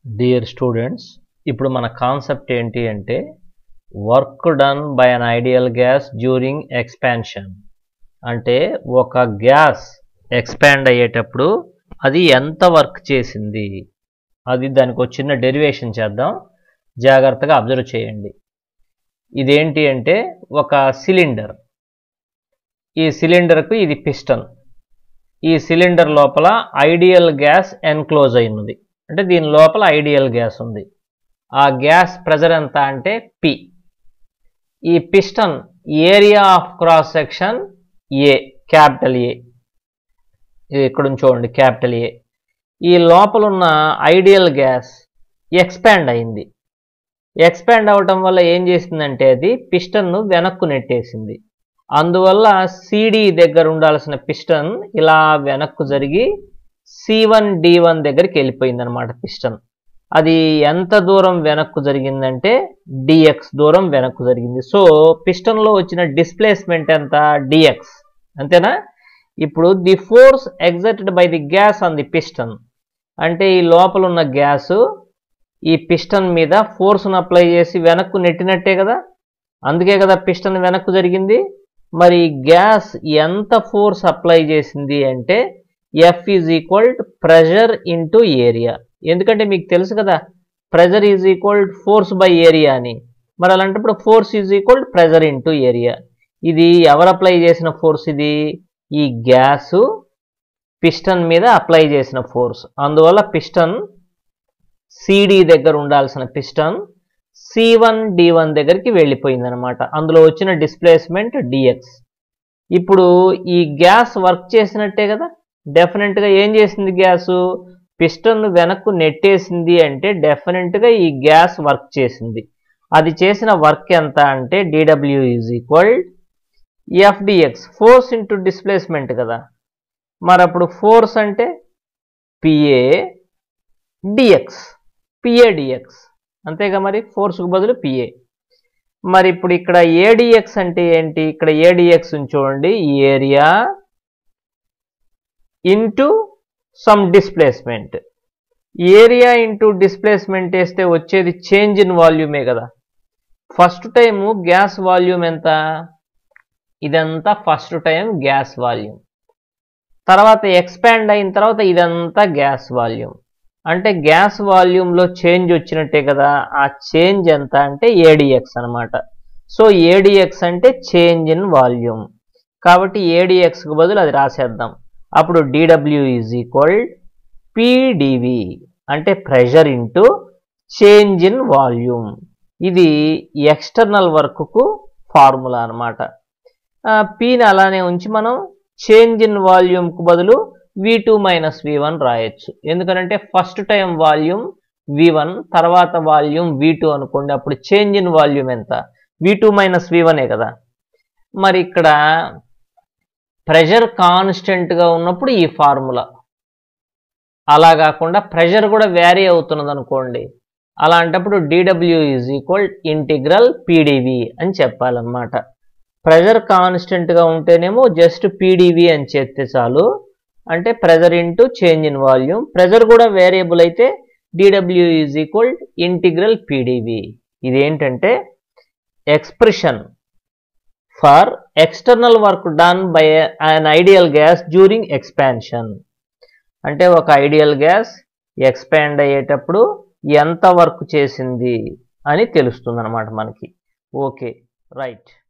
Dear students, ఇప్పుడు మన concept ఏంటి అంటే work done by an ideal gas during expansion. అంటే ఒక గ్యాస్ ఎక్స్పాండ్ అయ్యేటప్పుడు అది ఎంత వర్క్ చేసింది, అది దానికి ఒక చిన్న డెరివేషన్ చేద్దాం. జాగ్రత్తగా అబ్జర్వ్ చేయండి. ఇదేంటి అంటే ఒక సిలిండర్. ఈ సిలిండర్కు ఇది పిస్టన్. ఈ సిలిండర్ లోపల ఐడియల్ గ్యాస్ ఎన్క్లోజ్ అయి ఉంది. అంటే దీని లోపల ఐడియల్ గ్యాస్ ఉంది. ఆ గ్యాస్ ప్రెజర్ ఎంత అంటే P. ఈ piston area of cross section A, capital A. ఇక్కడ చూడండి, క్యాపిటల్ ఏ. ఈ లోపల ఉన్న ఐడియల్ గ్యాస్ ఎక్స్పాండ్ అయింది. ఎక్స్పాండ్ అవటం వల్ల ఏం చేసిందంటే అది పిస్టన్ను వెనక్కు నెట్టేసింది. అందువల్ల CD దగ్గర ఉండాల్సిన పిస్టన్ ఇలా వెనక్కు జరిగి C1 D1 దగ్గరికి వెళ్ళిపోయింది అనమాట పిస్టన్. అది ఎంత దూరం వెనక్కు జరిగిందంటే dx దూరం వెనక్కు జరిగింది. సో పిస్టన్లో వచ్చిన డిస్ప్లేస్మెంట్ ఎంత? dx. అంతేనా? ఇప్పుడు the force exerted by the gas on the piston అంటే ఈ లోపల ఉన్న గ్యాసు ఈ పిస్టన్ మీద ఫోర్స్ను అప్లై చేసి వెనక్కు నెట్టినట్టే కదా. అందుకే కదా పిస్టన్ వెనక్కు జరిగింది. మరి గ్యాస్ ఎంత ఫోర్స్ అప్లై చేసింది అంటే F is equal pressure into area. ఎందుకంటే మీకు తెలుసు కదా, pressure is equal force by area అని. మరి అలాంటప్పుడు force is equal pressure into area. ఇది ఎవరు అప్లై చేసిన ఫోర్స్? ఇది ఈ గ్యాసు పిస్టన్ మీద అప్లై చేసిన ఫోర్స్. అందువల్ల పిస్టన్ CD దగ్గర ఉండాల్సిన పిస్టన్ C1 D1 దగ్గరికి వెళ్ళిపోయింది అనమాట. అందులో వచ్చిన డిస్ప్లేస్మెంట్ dx. ఇప్పుడు ఈ గ్యాస్ వర్క్ చేసినట్టే కదా. డెఫినెట్గా ఏం చేసింది గ్యాసు? పిస్టన్ను వెనక్కు నెట్టేసింది అంటే డెఫినెట్గా ఈ గ్యాస్ వర్క్ చేసింది. అది చేసిన వర్క్ ఎంత అంటే dw is equal F dx, force into displacement కదా. మరి అప్పుడు ఫోర్స్ అంటే PA dx, PA dx అంతేగా. మరి ఫోర్స్కు బదులు PA. మరి ఇప్పుడు ఇక్కడ ADX అంటే ఏంటి? ఇక్కడ ADX చూడండి, area into some displacement. Area into displacement వేస్తే వచ్చేది చేంజ్ ఇన్ వాల్యూమే కదా. ఫస్ట్ టైము గ్యాస్ వాల్యూమ్ ఎంత? ఇదంతా ఫస్ట్ టైం గ్యాస్ వాల్యూమ్. తర్వాత ఎక్స్పాండ్ అయిన తర్వాత ఇదంతా గ్యాస్ వాల్యూమ్. అంటే గ్యాస్ వాల్యూమ్లో చేంజ్ వచ్చినట్టే కదా. ఆ చేంజ్ ఎంత అంటే ADX అనమాట. సో ADX అంటే చేంజ్ ఇన్ వాల్యూమ్. కాబట్టి ADXకు బదులు అది రాసేద్దాం. అప్పుడు dw ఈజ్ ఈక్వల్ PdV అంటే pressure into change in volume. ఇది ఎక్స్టర్నల్ వర్క్కు ఫార్ములా అనమాట. Pని అలానే ఉంచి మనం చేంజ్ ఇన్ వాల్యూమ్కు బదులు V2 మైనస్ V1 రాయొచ్చు. ఎందుకంటే ఫస్ట్ టైం వాల్యూమ్ V1, తర్వాత వాల్యూమ్ V2 అనుకోండి. అప్పుడు చేంజ్ ఇన్ వాల్యూమ్ ఎంత? V2 మైనస్ V1ఏ కదా. మరి ఇక్కడ ప్రెషర్ కాన్స్టెంట్గా ఉన్నప్పుడు ఈ ఫార్ములా, అలా కాకుండా ప్రెషర్ కూడా వ్యారీ అవుతున్నది అనుకోండి, అలాంటప్పుడు dw is equal integral PdV అని చెప్పాలన్నమాట. ప్రెషర్ కాన్స్టెంట్గా ఉంటేనేమో జస్ట్ PdV అని చేస్తే చాలు. అంటే pressure into change in volume. Pressure కూడా వేరియబుల్ అయితే dw is equal integral PdV. ఇదేంటంటే expression for external work done by an ideal gas during expansion. అంటే ఒక ఐడియల్ గ్యాస్ ఎక్స్పాండ్ అయ్యేటప్పుడు ఎంత వర్క్ చేసింది అని తెలుస్తుంది అన్నమాట మనకి. Okay, right.